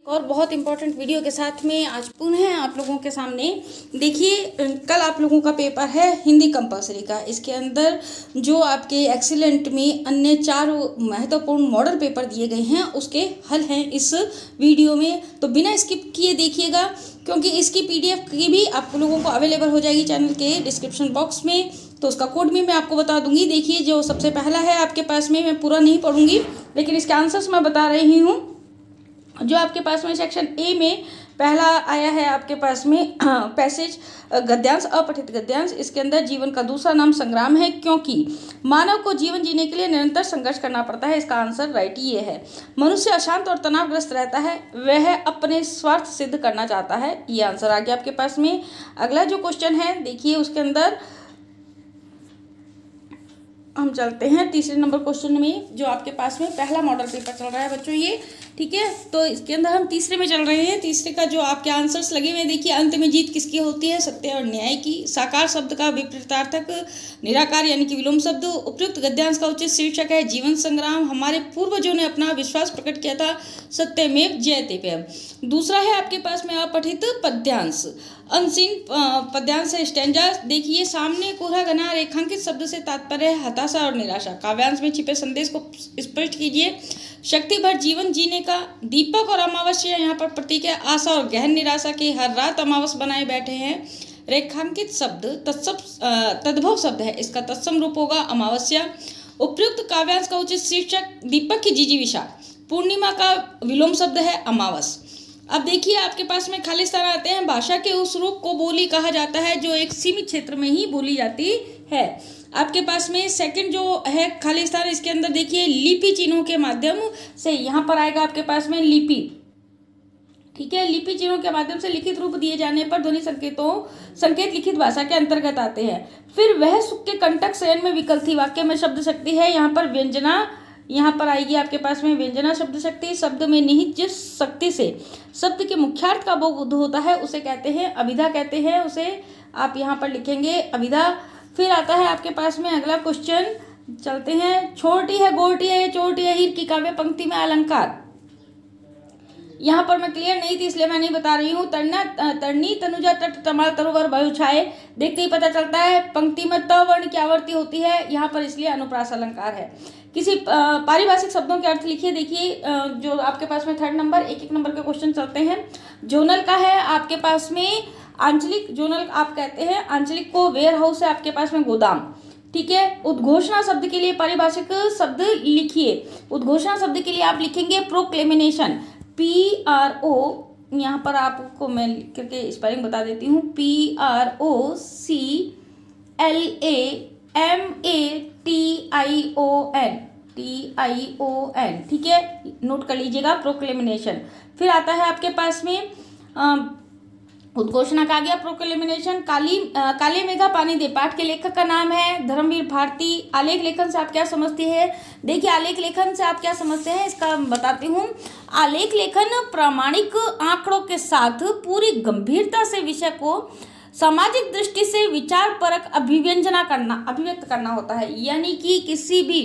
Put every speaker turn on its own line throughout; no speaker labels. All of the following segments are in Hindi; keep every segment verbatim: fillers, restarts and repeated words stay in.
और बहुत इम्पोर्टेंट वीडियो के साथ में आज पुनः आप लोगों के सामने देखिए, कल आप लोगों का पेपर है हिंदी कंपलसरी का। इसके अंदर जो आपके एक्सीलेंट में अन्य चार महत्वपूर्ण मॉडल पेपर दिए गए हैं उसके हल हैं इस वीडियो में, तो बिना स्किप किए देखिएगा, क्योंकि इसकी पीडीएफ की भी आप लोगों को अवेलेबल हो जाएगी चैनल के डिस्क्रिप्शन बॉक्स में। तो उसका कोड भी मैं आपको बता दूंगी। देखिए, जो सबसे पहला है आपके पास में, मैं पूरा नहीं पढ़ूंगी लेकिन इसके आंसर्स मैं बता रही हूँ। जो आपके पास में सेक्शन ए में पहला आया है आपके पास में पैसेज गद्यांश, अपठित गद्यांश। इसके अंदर जीवन का दूसरा नाम संग्राम है, क्योंकि मानव को जीवन जीने के लिए निरंतर संघर्ष करना पड़ता है। इसका आंसर राइट ये है। मनुष्य अशांत और तनावग्रस्त रहता है, वह अपने स्वार्थ सिद्ध करना चाहता है। ये आंसर आ गया आपके पास में। अगला जो क्वेश्चन है देखिए, उसके अंदर हम चलते हैं तीसरे नंबर क्वेश्चन में। जो आपके पास में पहला मॉडल पेपर चल रहा है बच्चों ये, ठीक है। तो इसके अंदर हम तीसरे में चल रहे हैं। तीसरे का जो आपके आंसर्स लगे हुए हैं, देखिए, अंत में जीत किसकी होती है? सत्य और न्याय की। साकार शब्द का विपरीतार्थक निराकार यानी कि विलोम शब्द। उपयुक्त गद्यांश का उचित शीर्षक है जीवन संग्राम। हमारे पूर्वजों ने अपना विश्वास प्रकट किया था, सत्यमेव जयते। दूसरा है आपके पास में अपठित पद्यांश। अनसीन पद्यांश है स्टैंजा। देखिए, सामने कोरा घना रेखांकित शब्द से तात्पर्य है हताशा और निराशा। काव्यांश में छिपे संदेश को स्पष्ट कीजिए। शक्ति भर जीवन जीने का। दीपक और अमावस्या यहाँ पर प्रतीक है आशा और गहन निराशा के। हर रात अमावस बनाए बैठे हैं। रेखांकित शब्द तत्सम तद्भव शब्द है, इसका तत्सम रूप होगा अमावस्या। उपयुक्त काव्यांश का उचित शीर्षक दीपक की जिजीविषा। पूर्णिमा का विलोम शब्द है अमावस। अब देखिए, आपके पास में खाली स्थान आते हैं। भाषा के उस रूप को बोली कहा जाता है जो एक सीमित क्षेत्र में ही बोली जाती है। आपके पास में सेकंड जो है खाली स्थान, इसके अंदर देखिए लिपि चिन्हों के माध्यम से, यहाँ पर आएगा आपके पास में लिपि, ठीक है। लिपि चिन्हों के माध्यम से लिखित रूप दिए जाने पर ध्वनि संकेतों संकेत लिखित भाषा के अंतर्गत आते हैं। फिर वह सुख के कंटक शयन में विकल थी। वाक्य में शब्द शक्ति है, यहाँ पर व्यंजना यहाँ पर आएगी आपके पास में व्यंजना शब्द शक्ति। शब्द में निहित जिस शक्ति से शब्द के मुख्यार्थ का बोध होता है उसे कहते हैं अभिधा कहते हैं, उसे आप यहाँ पर लिखेंगे अभिधा। फिर आता है आपके पास में अगला क्वेश्चन, चलते हैं। छोटी है गोटी है चोटी है हीर की काव्य पंक्ति में अलंकार। यहाँ पर मैं क्लियर नहीं थी इसलिए मैं नहीं बता रही हूँ। तरना तरनी तनुजा तट तमाल तरुवर वायु छाए, देखते ही पता चलता है पंक्ति में त वर्ण की आवर्ती होती है यहाँ पर, इसलिए अनुप्रास अलंकार है। किसी पारिभाषिक शब्दों के अर्थ लिखिए। देखिए, जो आपके पास में थर्ड नंबर, एक एक नंबर के क्वेश्चन चलते हैं। जोनल का है आपके पास में आंचलिक, जोनल आप कहते हैं आंचलिक को। वेयर हाउस है आपके पास में गोदाम, ठीक है। उद्घोषणा शब्द के लिए पारिभाषिक शब्द लिखिए। उद्घोषणा शब्द के लिए आप लिखेंगे प्रोक्लेमिनेशन, पी आर ओ, यहाँ पर आपको मैं लिख करके स्पेलिंग बता देती हूँ, P R O C L A M A T I O N, T I O N, ठीक है, नोट कर लीजिएगा प्रोक्लेमिनेशन। फिर आता है आपके पास में आ, उद्घोषणा का आ गया प्रोक्लेमिनेशन। काली आ, काले मेघा पानी दे, पाठ के लेखक का नाम है धर्मवीर भारती। आलेख लेखन से आप क्या समझते हैं? देखिए, आलेख लेखन से आप क्या समझते हैं इसका बताती हूँ। आलेख लेखन प्रामाणिक आंकड़ों के साथ पूरी गंभीरता से विषय को सामाजिक दृष्टि से विचार परक अभिव्यंजना करना, अभिव्यक्त करना होता है। यानी कि किसी भी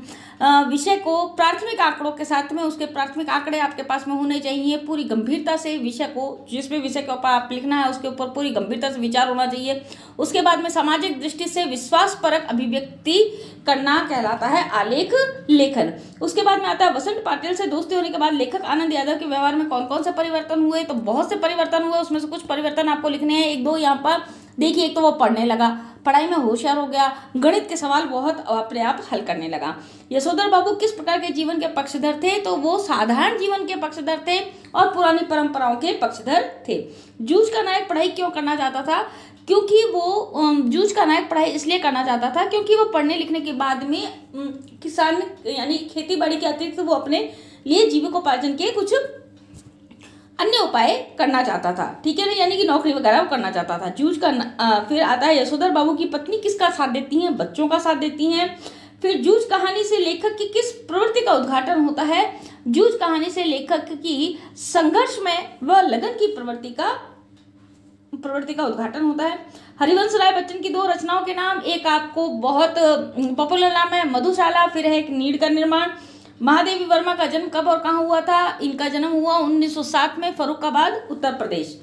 विषय को प्राथमिक आंकड़ों के साथ में, उसके प्राथमिक आंकड़े आपके पास में होने चाहिए। पूरी गंभीरता से विषय को, जिस भी विषय के ऊपर आप लिखना है उसके ऊपर पूरी गंभीरता से विचार होना चाहिए। उसके बाद में सामाजिक दृष्टि से विश्वास परक अभिव्यक्ति करना कहलाता है आलेख लेखन। उसके बाद में आता है वसंत पाटिल से दोस्ती होने के बाद लेखक आनंद यादव के व्यवहार में कौन कौन से परिवर्तन हुए? तो बहुत से परिवर्तन हुए, उसमें से कुछ परिवर्तन आपको लिखने हैं, एक दो यहाँ पर देखिए। एक तो वो पढ़ने लगा, पढ़ाई में होशियार हो गया, गणित के सवाल बहुत अपने आप हल करने लगा। यशोधर बाबू किस प्रकार के जीवन के पक्षधर थे? तो वो साधारण जीवन के पक्षधर थे और पुरानी परंपराओं के पक्षधर थे। जूझ का नायक पढ़ाई क्यों करना चाहता था? क्योंकि वो जूझ का नायक पढ़ाई इसलिए करना चाहता था क्योंकि वो पढ़ने लिखने के बाद में किसान यानी खेती बाड़ी के अतिरिक्त वो अपने लिए जीविकोपार्जन के कुछ अन्य उपाय करना चाहता था, ठीक है ना, यानी कि नौकरी वगैरह वो करना चाहता था। जूझ का आ, फिर आता है यशोधर बाबू की पत्नी किसका साथ देती हैं? बच्चों का साथ देती हैं। फिर जूझ कहानी से लेखक की किस प्रवृत्ति का उद्घाटन होता है? जूझ कहानी से लेखक की संघर्ष में व लगन की प्रवृत्ति का प्रवृत्ति का उद्घाटन होता है। हरिवंश राय बच्चन की दो रचनाओं के नाम, एक आपको बहुत पॉपुलर नाम है मधुशाला, फिर है एक नीड़ का निर्माण। महादेवी वर्मा का जन्म कब और कहाँ हुआ था? इनका जन्म हुआ उन्नीस सौ सात में, फर्रुखाबाद, उत्तर प्रदेश।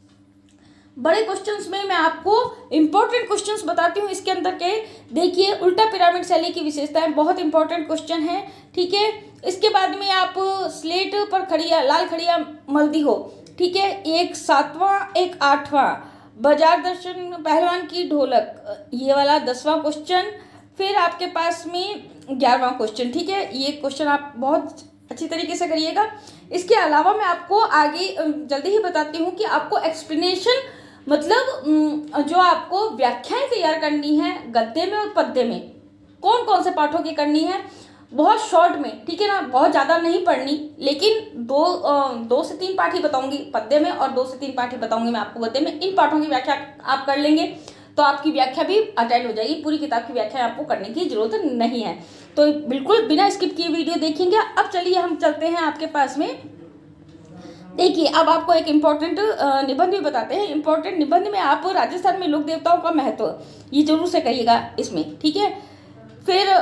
बड़े क्वेश्चंस में मैं आपको इंपॉर्टेंट क्वेश्चंस बताती हूँ इसके अंदर के। देखिए, उल्टा पिरामिड शैली की विशेषताएं, बहुत इंपॉर्टेंट क्वेश्चन है, ठीक है। इसके बाद में आप स्लेट पर खड़िया, लाल खड़िया मल्दी हो, ठीक है, एक सातवां एक आठवां, बाजार दर्शन पहलवान की ढोलक, ये वाला दसवां क्वेश्चन। फिर आपके पास में ग्यारहवां क्वेश्चन, ठीक है। ये क्वेश्चन आप बहुत अच्छी तरीके से करिएगा। इसके अलावा मैं आपको आगे जल्दी ही बताती हूँ कि आपको एक्सप्लेनेशन, मतलब जो आपको व्याख्याएं तैयार करनी है गद्य में और पद्य में, कौन कौन से पाठों की करनी है, बहुत शॉर्ट में, ठीक है ना, बहुत ज़्यादा नहीं पढ़नी, लेकिन दो दो से तीन पाठ ही बताऊंगी पद्य में और दो से तीन पाठ ही बताऊंगी मैं आपको गद्य में। इन पाठों की व्याख्या आप कर लेंगे तो आपकी व्याख्या भी अटेंड हो जाएगी। पूरी किताब की व्याख्या आपको करने की जरूरत नहीं है, तो बिल्कुल बिना स्किप किए वीडियो देखेंगे। अब चलिए हम चलते हैं आपके पास में। देखिए, अब आपको एक इम्पोर्टेंट निबंध भी बताते हैं। इम्पोर्टेंट निबंध में आप राजस्थान में लोक देवताओं का महत्व, ये जरूर से करिएगा इसमें, ठीक है। फिर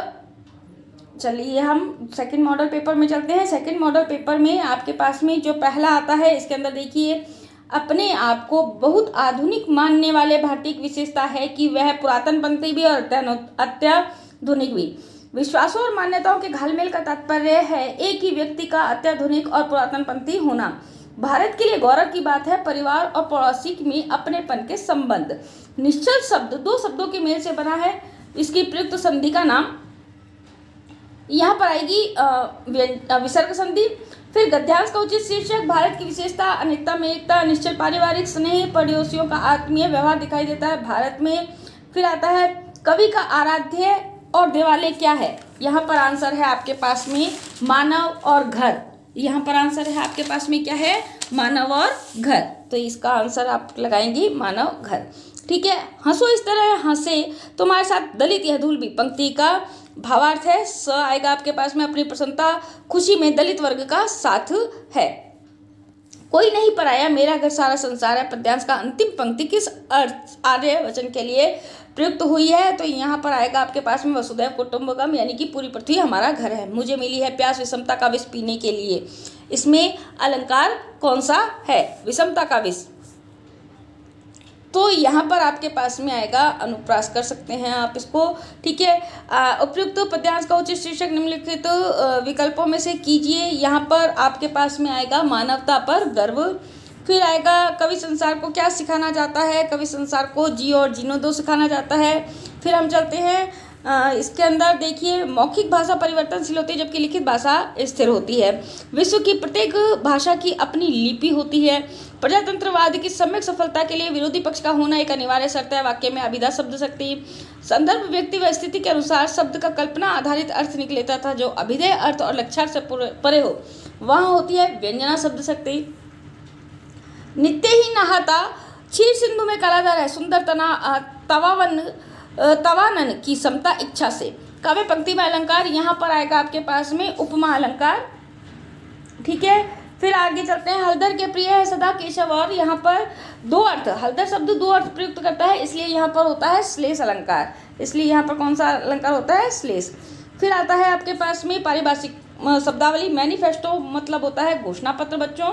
चलिए हम सेकंड मॉडल पेपर में चलते हैं। सेकंड मॉडल पेपर में आपके पास में जो पहला आता है, इसके अंदर देखिए, अपने आप को बहुत आधुनिक मानने वाले भारतीय की विशेषता है कि वह पुरातनपंथी भी और अत्याधुनिक भी। विश्वासों और मान्यताओं के घालमेल का तात्पर्य है एक ही व्यक्ति का अत्याधुनिक और पुरातनपंथी होना। भारत के लिए गौरव की बात है परिवार और पड़ोसी में अपनेपन के संबंध। निश्चल शब्द दो शब्दों के मेल से बना है। इसकी प्रयुक्त संधि का नाम यहाँ पर आएगी विसर्ग संधि। फिर गद्यांश का उचित शीर्षक, भारत की विशेषता अनेकता में एकता, निश्चल पारिवारिक स्नेह, पड़ोसियों का आत्मीय व्यवहार दिखाई देता है भारत में। फिर आता है कवि का आराध्य और देवालय क्या है? यहाँ पर आंसर है आपके पास में मानव और घर। यहाँ पर आंसर है आपके पास में क्या है? मानव और घर। तो इसका आंसर आप लगाएंगी मानव घर, ठीक है। हंसो इस तरह हंसे तुम्हारे साथ दलित यह धूल भी, पंक्ति का भावार्थ है स आएगा आपके पास में। अपनी प्रसन्नता खुशी में दलित वर्ग का साथ है। कोई नहीं पराया मेरा घर सारा संसार है, पद्यांश का अंतिम पंक्ति किस अर्थ आर्य वचन के लिए प्रयुक्त हुई है? तो यहाँ पर आएगा आपके पास में वसुधैव कुटुंबकम, यानी कि पूरी पृथ्वी हमारा घर है। मुझे मिली है प्यास विषमता का विष पीने के लिए। इसमें अलंकार कौन सा है? विषमता का विष। तो यहाँ पर आपके पास में आएगा, अनुप्रास कर सकते हैं आप इसको, ठीक है। उपयुक्त पद्यांश का उचित शीर्षक निम्नलिखित तो विकल्पों में से कीजिए। यहाँ पर आपके पास में आएगा मानवता पर गर्व। फिर आएगा कवि संसार को क्या सिखाना चाहता है? कवि संसार को जियो और जीनो दो सिखाना चाहता है। फिर हम चलते हैं आ, इसके अंदर देखिए, मौखिक भाषा परिवर्तनशील होती है जबकि लिखित भाषा स्थिर होती है। विश्व की प्रत्येक भाषा की अपनी लिपि होती है। प्रजातंत्रवाद की सम्यक सफलता के लिए विरोधी पक्ष का होना एक अनिवार्य शर्त है। वाक्य में अभिधा शब्द शक्ति, संदर्भ व्यक्ति व स्थिति के अनुसार शब्द का कल्पना आधारित अर्थ निकलेता था। जो अभिधेय अर्थ और लक्षार्थ से परे हो वहाँ होती है व्यंजना शब्द शक्ति। नित्य ही नहाता क्षीर सिंधु में कलाधार है, सुंदर तना तवावन तवानन की समता इच्छा से। काव्य पंक्ति में अलंकार, यहाँ पर आएगा आपके पास में उपमा अलंकार, ठीक है। फिर आगे चलते हैं, हलधर के प्रिय है सदा केशव, और यहाँ पर दो अर्थ, हलधर शब्द दो अर्थ प्रयुक्त करता है, इसलिए यहाँ पर होता है श्लेष अलंकार। इसलिए यहाँ पर कौन सा अलंकार होता है? श्लेष। फिर आता है आपके पास में पारिभाषिक शब्दावली। मैनिफेस्टो मतलब होता है घोषणा पत्र बच्चों,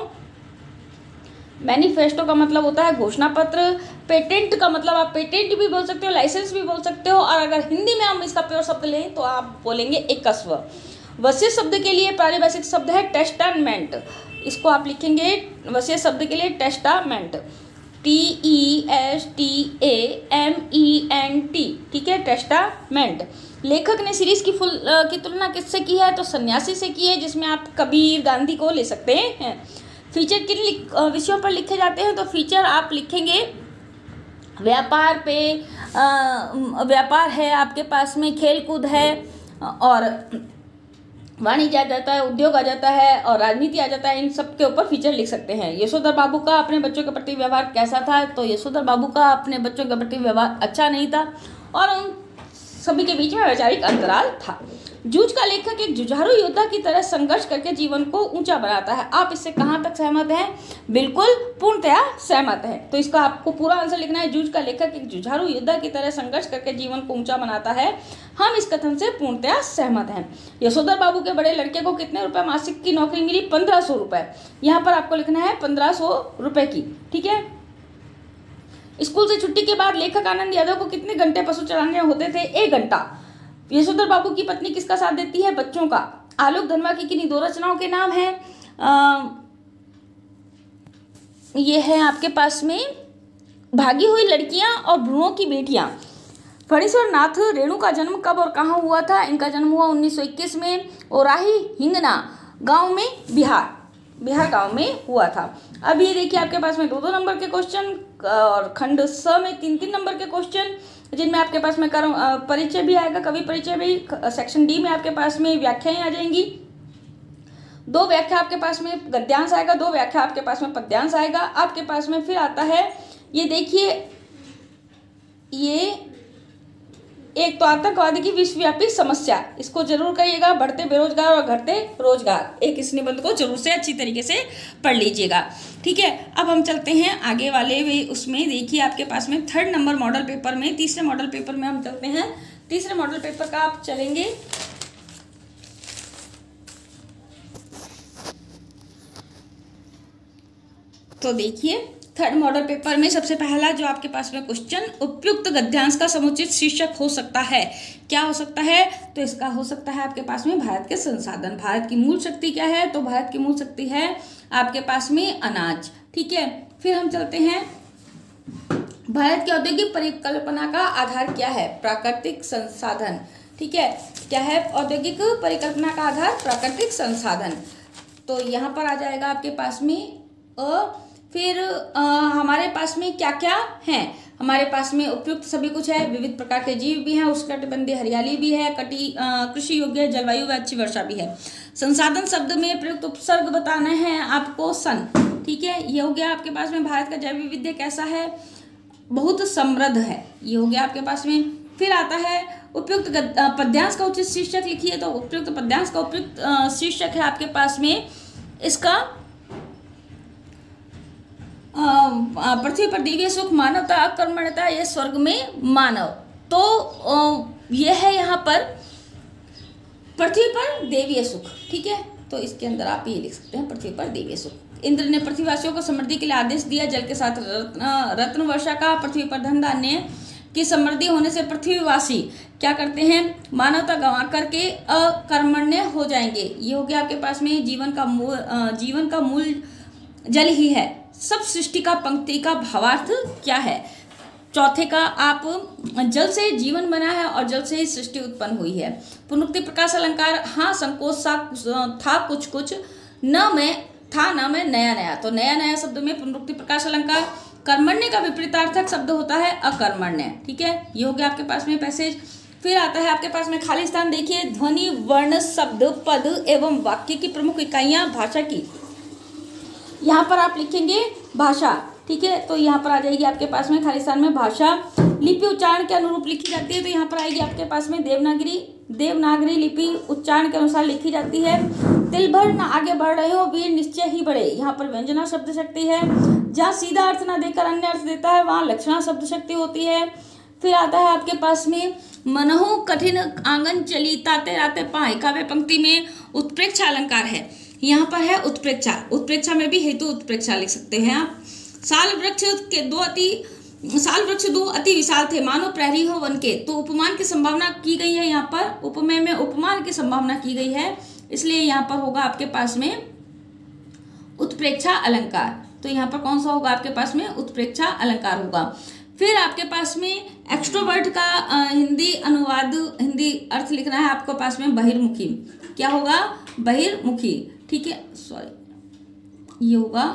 मैनिफेस्टो का मतलब होता है घोषणा पत्र। पेटेंट का मतलब आप पेटेंट भी बोल सकते हो, लाइसेंस भी बोल सकते हो, और अगर हिंदी में हम इसका प्योर शब्द लें तो आप बोलेंगे एकस्व। वसीयत शब्द के लिए पारिभाषिक शब्द है टेस्टामेंट। इसको आप लिखेंगे वसीयत शब्द के लिए testament, T E S T A M E N T, ठीक है, टेस्टामेंट। लेखक ने सीरीज की फुल की तुलना किससे की है? तो सन्यासी से की है, जिसमें आप कबीर, गांधी को ले सकते हैं। फीचर किन विषयों पर लिखे जाते हैं? तो फीचर आप लिखेंगे व्यापार पे, व्यापार है आपके पास में, खेल कूद है, और वाणिज्य आ जाता है, उद्योग आ जाता है, और राजनीति आ जाता है। इन सब के ऊपर फीचर लिख सकते हैं। यशोधर बाबू का अपने बच्चों के प्रति व्यवहार कैसा था? तो यशोधर बाबू का अपने बच्चों के प्रति व्यवहार अच्छा नहीं था, और उन सभी के बीच में वैचारिक अंतराल था। जूझ का लेखक एक जुझारू योद्धा की तरह संघर्ष करके जीवन को ऊंचा बनाता है। आप इससे कहां तक सहमत हैं? बिल्कुल पूर्णतया सहमत है। तो इसका आपको पूरा आंसर लिखना है। जूझ का लेखक एक जुझारू योद्धा की तरह संघर्ष करके जीवन को ऊंचा बनाता है। हम इस कथन से पूर्णतया सहमत हैं। यशोधर बाबू के बड़े लड़के को कितने रुपए मासिक की नौकरी मिली? पंद्रह सौ रुपए। यहाँ पर आपको लिखना है पंद्रह सौ रुपए की। ठीक है। स्कूल से छुट्टी के बाद लेखक आनंद यादव को कितने घंटे पशु चराने होते थे? एक घंटा। यशोधर बाबू की पत्नी किसका साथ देती है? बच्चों का। आलोक धनवा की किन्हीं दो रचनाओं के नाम हैं? ये है आपके पास में भागी हुई लड़कियां और भ्रूणों की बेटियां। फणीश्वर नाथ रेणु का जन्म कब और कहाँ हुआ था? इनका जन्म हुआ उन्नीस सौ इक्कीस में ओराही हिंगना गांव में, बिहार बिहार गांव में हुआ था। अब ये देखिए आपके पास में दो दो नंबर के क्वेश्चन और खंड स में तीन तीन नंबर के क्वेश्चन, जिनमें आपके पास में कर्म परिचय भी आएगा, कवि परिचय भी। सेक्शन डी में आपके पास में व्याख्याएं आ जाएंगी। दो व्याख्या आपके पास में गद्यांश आएगा, दो व्याख्या आपके पास में पद्यांश आएगा। आपके पास में फिर आता है, ये देखिए, ये एक तो आतंकवाद की विश्वव्यापी समस्या, इसको जरूर करिएगा। बढ़ते बेरोजगार और घटते रोजगार, एक इस निबंध को जरूर से अच्छी तरीके से पढ़ लीजिएगा। ठीक है। अब हम चलते हैं आगे वाले वे उसमें। देखिए आपके पास में थर्ड नंबर मॉडल पेपर में, तीसरे मॉडल पेपर में हम चलते हैं। तीसरे मॉडल पेपर का आप चलेंगे, तो देखिए थर्ड मॉडल पेपर में सबसे पहला जो आपके पास में क्वेश्चन, उपयुक्त गद्यांश का समुचित शीर्षक हो सकता है। क्या हो सकता है? तो इसका हो सकता है आपके पास में भारत के संसाधन। भारत की मूल शक्ति क्या है? तो भारत की मूल शक्ति है आपके पास में अनाज। ठीक है। फिर हम चलते हैं, भारत की औद्योगिक परिकल्पना का आधार क्या है? प्राकृतिक संसाधन। ठीक है। क्या है औद्योगिक परिकल्पना का आधार? प्राकृतिक संसाधन। तो यहाँ पर आ जाएगा आपके पास में अ फिर आ, हमारे पास में क्या क्या है? हमारे पास में उपयुक्त सभी कुछ है, विविध प्रकार के जीव भी हैं, उष्णकटिबंधीय हरियाली भी है, कटी कृषि योग्य जलवायु व अच्छी वर्षा भी है। संसाधन शब्द में प्रयुक्त उपसर्ग बताना है आपको सन। ठीक है। ये हो गया आपके पास में भारत का जैव विविधता कैसा है? बहुत समृद्ध है। ये हो गया आपके पास में। फिर आता है उपयुक्त पद्यांश का उचित शीर्षक लिखिए। तो उपयुक्त पद्यांश का उपयुक्त शीर्षक है आपके पास में इसका पृथ्वी पर दिव्य सुख, मानवता, अकर्मण्यता, ये स्वर्ग में मानव। तो ये है यहाँ पर पृथ्वी पर देवीय सुख। ठीक है। तो इसके अंदर आप ये लिख सकते हैं पृथ्वी पर देवीय सुख। इंद्र ने पृथ्वीवासियों को समृद्धि के लिए आदेश दिया, जल के साथ रत्न रत्न वर्षा का। पृथ्वी पर धन धान्य की समृद्धि होने से पृथ्वीवासी क्या करते हैं? मानवता गंवा करके अकर्मण्य हो जाएंगे। ये हो गया आपके पास में जीवन का मूल, जीवन का मूल जल ही है। सब सृष्टि का पंक्ति का भावार्थ क्या है? चौथे का, आप जल से जीवन बना है और जल से ही सृष्टि उत्पन्न हुई है। पुनरुक्ति प्रकाश अलंकार, हाँ संकोच सा था कुछ कुछ, न मैं था न मैं नया नया। तो नया नया शब्द में पुनरुक्ति प्रकाश अलंकार। कर्मण्य का विपरीतार्थक शब्द होता है अकर्मण्य। ठीक है। ये हो गया आपके पास में पैसेज। फिर आता है आपके पास में खाली स्थान। देखिए, ध्वनि, वर्ण, शब्द, पद एवं वाक्य की प्रमुख इकाइयां भाषा की। यहाँ पर आप लिखेंगे भाषा। ठीक है। तो यहाँ पर आ जाएगी आपके पास में खाली स्थान में भाषा। लिपि उच्चारण के अनुरूप लिखी जाती है। तो यहाँ पर आएगी आपके पास में देवनागरी। देवनागरी लिपि उच्चारण के अनुसार लिखी जाती है। तिल भर न आगे बढ़ रहे हो, वीर निश्चय ही बढ़े। यहाँ पर व्यंजना शब्द शक्ति है। जहाँ सीधा अर्थ न देकर अन्य अर्थ देता है, वहाँ लक्षणा शब्द शक्ति होती है। फिर आता है आपके पास में मनहु कठिन आंगन चली, ताते राते पाए। काव्य पंक्ति में उत्प्रेक्षा अलंकार है। यहाँ पर है उत्प्रेक्षा। उत्प्रेक्षा में भी हेतु उत्प्रेक्षा लिख सकते हैं आप। साल वृक्ष के दो अति साल वृक्ष दो अति विशाल थे, मानो प्रहरी हो वन के। तो उपमान की संभावना की गई है। यहाँ पर उपमेय में उपमान की संभावना की गई है, इसलिए यहाँ पर होगा आपके पास में उत्प्रेक्षा अलंकार। तो यहाँ पर कौन सा होगा आपके पास में? उत्प्रेक्षा अलंकार होगा। फिर आपके पास में एक्सट्रोवर्ट का आ, हिंदी अनुवाद, हिंदी अर्थ लिखना है आपके पास में बहिर्मुखी। क्या होगा? बहिर्मुखी। ठीक है। सॉरी, ये होगा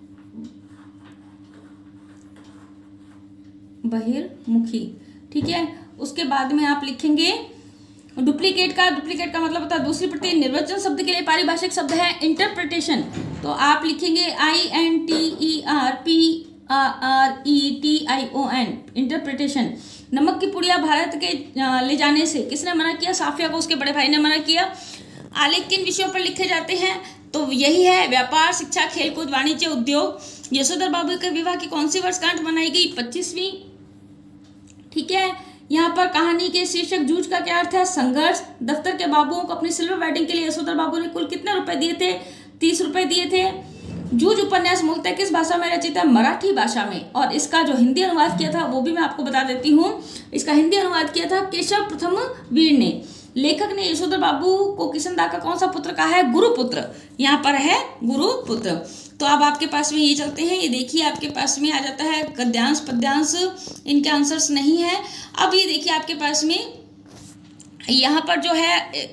बहिर्मुखी। ठीक है। उसके बाद में आप लिखेंगे डुप्लीकेट का। डुप्लीकेट का मतलब होता है दूसरी प्रति। निर्वचन शब्द के लिए पारिभाषिक शब्द है इंटरप्रिटेशन। तो आप लिखेंगे I N T E R P R E T I O N, interpretation. नमक की पुड़िया भारत के ले जाने से किसने मना किया? साफिया को उसके बड़े भाई ने मना किया। आलेख किन विषयों पर लिखे जाते हैं? तो यही है व्यापार, शिक्षा, खेलकूद, वाणिज्य, उद्योग। यशोधर बाबू के विवाह की कौन सी वर्षगांठ मनाई गई? पच्चीसवीं। ठीक है, यहाँ पर कहानी के शीर्षक जूझ का क्या अर्थ है? संघर्ष। दफ्तर के बाबुओं को अपनी सिल्वर वेडिंग के लिए यशोधर बाबू ने कुल कितने रुपए दिए थे? तीस रुपए दिए थे। जूझ उपन्यास मूलतः किस भाषा में रचित है? मराठी भाषा में। और इसका जो हिंदी अनुवाद किया था वो भी मैं आपको बता देती हूँ। इसका हिंदी अनुवाद किया था केशव प्रथम वीर ने। लेखक ने यशोधर बाबू को किशनदा का कौन सा पुत्र कहा है? गुरुपुत्र। यहाँ पर है गुरुपुत्र। तो अब आपके पास में ये चलते हैं, ये देखिए आपके पास में आ जाता है गद्यांश पद्यांश, इनके आंसर्स नहीं है। अब ये देखिए आपके पास में यहाँ पर जो है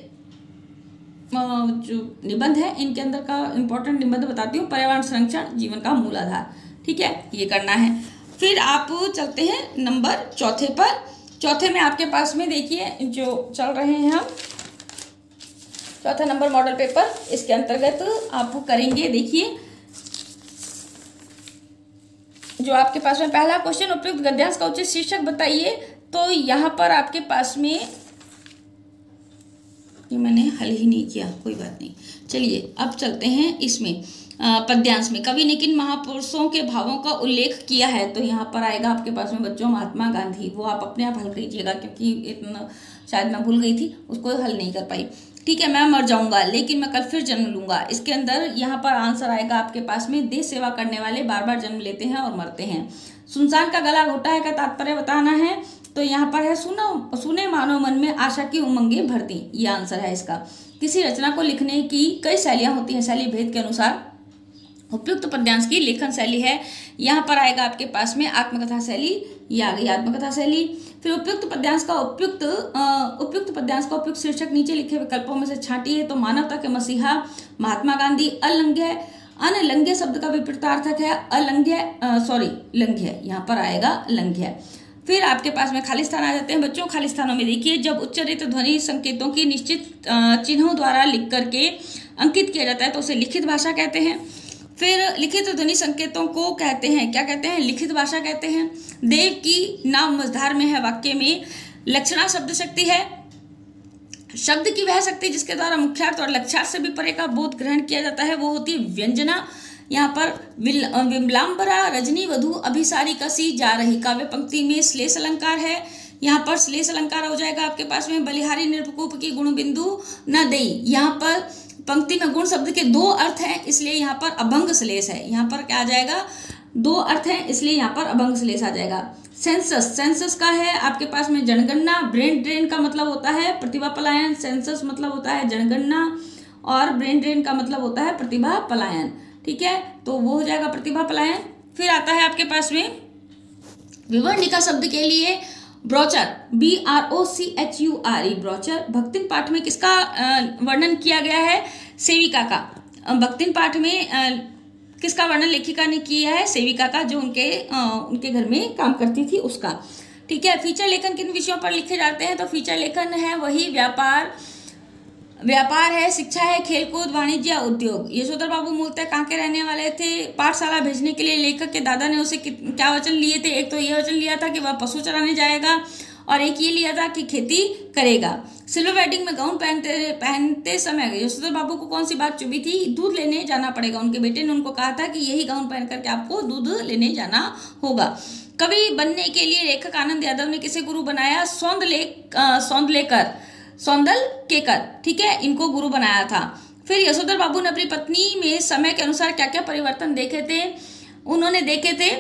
जो निबंध है, इनके अंदर का इंपॉर्टेंट निबंध बताती हूँ। पर्यावरण संरक्षण जीवन का मूल आधार। ठीक है, ये करना है। फिर आप चलते हैं नंबर चौथे पर। चौथे में आपके पास में देखिए जो चल रहे हैं हम चौथा नंबर मॉडल पेपर, इसके अंतर्गत आप करेंगे। देखिए जो आपके पास में पहला क्वेश्चन, उपयुक्त गद्यांश का उचित शीर्षक बताइए। तो यहाँ पर आपके पास में ये मैंने हल ही नहीं किया, कोई बात नहीं। चलिए अब चलते हैं इसमें पद्यांश में। कवि ने किन महापुरुषों के भावों का उल्लेख किया है? तो यहाँ पर आएगा आपके पास में बच्चों महात्मा गांधी। वो आप अपने आप हल कीजिएगा, क्योंकि इतना शायद मैं भूल गई थी, उसको हल नहीं कर पाई। ठीक है, मैं मर जाऊंगा लेकिन मैं कल फिर जन्म लूंगा। इसके अंदर यहाँ पर आंसर आएगा आपके पास में देश सेवा करने वाले बार बार जन्म लेते हैं और मरते हैं। सुनसान का गला घोटा है का तात्पर्य बताना है। तो यहाँ पर है सुनो सुने मानव मन में आशा की उमंगे भरती, ये आंसर है इसका। किसी रचना को लिखने की कई शैलियां होती हैं, शैली भेद के अनुसार। उपयुक्त पद्यांश की लेखन शैली है, यहाँ पर आएगा आपके पास में आत्मकथा शैली, ये आ गई आत्मकथा शैली। फिर उपयुक्त पद्यांश का उपयुक्त उपयुक्त पद्यांश का उपयुक्त शीर्षक नीचे लिखे विकल्पों में से छांटिए। तो मानवता के मसीहा महात्मा गांधी। अलंघ्य, अनलंघ्य शब्द का विपरीतार्थक है अलंघ्य, सॉरी लंघ्य, यहाँ पर आएगा लंघ्य। फिर आपके पास में खाली स्थान आ जाते हैं बच्चों। खाली स्थानों में देखिए, जब उच्चारित ध्वनि संकेतों की निश्चित चिन्हों द्वारा लिख करके अंकित किया जाता है तो उसे लिखित भाषा कहते हैं। फिर लिखित ध्वनि संकेतों को कहते हैं, क्या कहते हैं? लिखित भाषा कहते हैं। देव की नाव मझधार में है वाक्य में लक्षणा शब्द शक्ति है। शब्द की वह शक्ति जिसके द्वारा मुख्यार्थ और लक्ष्यार्थ से भी परे का बोध ग्रहण किया जाता है वो होती है व्यंजना। यहाँ पर विमलांबरा रजनी वधु अभिसारी कसी जा रही, काव्य पंक्ति में श्लेष अलंकार है। यहाँ पर श्लेष अलंकार हो जाएगा आपके पास में बलिहारी निरपकूप की गुण बिंदु न देई। यहाँ पर पंक्ति में गुण शब्द के दो अर्थ हैं, इसलिए यहाँ पर अभंग श्लेष है। यहाँ पर क्या आ जाएगा? दो अर्थ हैं, इसलिए यहाँ पर अभंग श्लेष आ जाएगा। सेंसस, सेंसस का है आपके पास में जनगणना। ब्रेन ड्रेन का मतलब होता है प्रतिभा पलायन। सेंसस मतलब होता है जनगणना और ब्रेन ड्रेन का मतलब होता है प्रतिभा पलायन। ठीक है, तो वो हो जाएगा प्रतिभा पलायन। फिर आता है आपके पास में विवर्णिका शब्द के लिए brochure, B R O C H U R E, brochure. भक्तिन पाठ में किसका वर्णन किया गया है? सेविका का। भक्तिन पाठ में आ, किसका वर्णन लेखिका ने किया है? सेविका का, जो उनके आ, उनके घर में काम करती थी उसका। ठीक है, फीचर लेखन किन विषयों पर लिखे जाते हैं? तो फीचर लेखन है वही व्यापार व्यापार है, शिक्षा है, खेलकूद, वाणिज्य, उद्योग। यशोधर बाबू मूलतः कहाँ के रहने वाले थे? पाठशाला भेजने के लिए लेखक के दादा ने उसे क्या वचन लिए थे? एक तो ये वचन लिया था कि वह पशु चराने जाएगा और एक ये लिया था कि खेती करेगा। सिल्वर वेडिंग में गाउन पहनते पहनते समय यशोधर बाबू को कौन सी बात चुभी थी? दूध लेने जाना पड़ेगा। उनके बेटे ने उनको कहा था कि यही गाउन पहन करके आपको दूध लेने जाना होगा। कवि बनने के लिए लेखक आनंद यादव ने किसे गुरु बनाया? सौंदले सौंदलेकर सौंदल केकर, ठीक है, इनको गुरु बनाया था। फिर यशोधर बाबू ने अपनी पत्नी में समय के अनुसार क्या क्या परिवर्तन देखे थे? उन्होंने देखे थे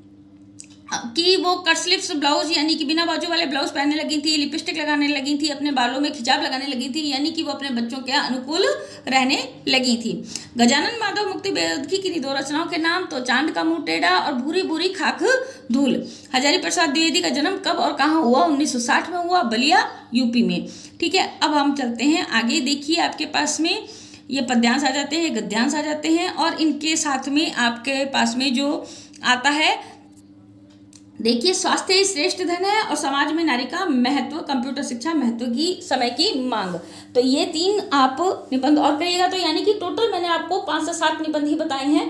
कि वो कट स्लीव्स ब्लाउज यानी कि बिना बाजू वाले ब्लाउज पहनने लगी थी, लिपस्टिक लगाने लगी थी, अपने बालों में खिंचाव लगाने लगी थी, यानी कि वो अपने बच्चों के अनुकूल रहने लगी थी। गजानन माधव मुक्ति बेदखी की दो रचनाओं के नाम? तो चांद का मुंह टेढ़ा और भूरी भूरी खाक धूल। हजारी प्रसाद द्विवेदी का जन्म कब और कहाँ हुआ? उन्नीस सौ साठ में हुआ, बलिया यूपी में। ठीक है, अब हम चलते हैं आगे। देखिए आपके पास में ये पद्यांश आ जाते हैं, गद्यांश आ जाते हैं और इनके साथ में आपके पास में जो आता है, देखिए स्वास्थ्य ही श्रेष्ठ धन है और समाज में नारी का महत्व, कंप्यूटर शिक्षा महत्व की समय की मांग। तो ये तीन आप निबंध और करिएगा। तो यानी कि टोटल मैंने आपको पाँच से सात निबंध ही बताए हैं,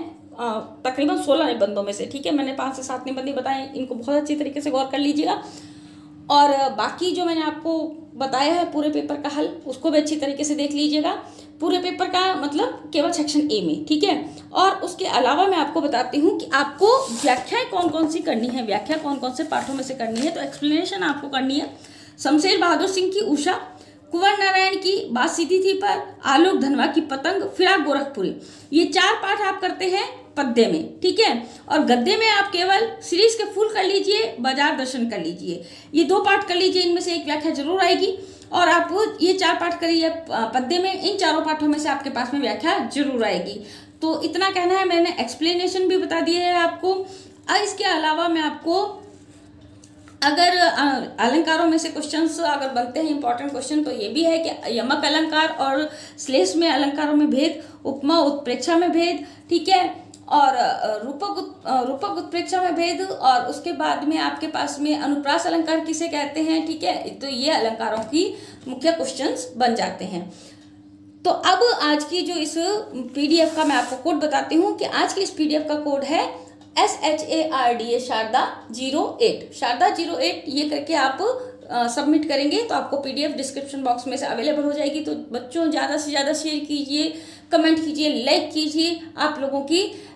तकरीबन सोलह निबंधों में से। ठीक है, मैंने पाँच से सात निबंध ही बताए, इनको बहुत अच्छी तरीके से गौर कर लीजिएगा। और बाकी जो मैंने आपको बताया है पूरे पेपर का हल, उसको भी अच्छी तरीके से देख लीजिएगा। पूरे पेपर का मतलब केवल सेक्शन ए में, ठीक है। और उसके अलावा मैं आपको बताती हूँ कि आपको व्याख्याएं कौन कौन सी करनी है, व्याख्या कौन कौन से पाठों में से करनी है। तो एक्सप्लेनेशन आपको करनी है शमशेर बहादुर सिंह की उषा, कुंवर नारायण की बात सीधी थी पर, आलोक धनवा की पतंग, फिराक गोरखपुरी। ये चार पाठ आप करते हैं पद्य में, ठीक है। और गद्य में आप केवल सीरीज के फूल कर लीजिए, बाजार दर्शन कर लीजिए, ये दो पाठ कर लीजिए, इनमें से एक व्याख्या जरूर आएगी। और आप ये चार पाठ करिए पद्य में, इन चारों पाठों में से आपके पास में व्याख्या जरूर आएगी। तो इतना कहना है, मैंने एक्सप्लेनेशन भी बता दिया है आपको। इसके अलावा मैं आपको अगर अलंकारों में से क्वेश्चंस अगर बनते हैं इंपॉर्टेंट क्वेश्चन, तो ये भी है कि यमक अलंकार और श्लेष में अलंकारों में भेद, उपमा उत्प्रेक्षा में भेद, ठीक है, और रूपक रूपक उत्प्रेक्षा में भेद, और उसके बाद में आपके पास में अनुप्रास अलंकार किसे कहते हैं, ठीक है। तो ये अलंकारों की मुख्य क्वेश्चंस बन जाते हैं। तो अब आज की जो इस पीडीएफ का मैं आपको कोड बताती हूँ कि आज की इस पीडीएफ का कोड है S H A R D A Sharda zero eight, Sharda zero eight. ये करके आप सबमिट करेंगे तो आपको पीडीएफ डिस्क्रिप्शन बॉक्स में से अवेलेबल हो जाएगी। तो बच्चों ज़्यादा से ज़्यादा शेयर कीजिए, कमेंट कीजिए, लाइक कीजिए। आप लोगों की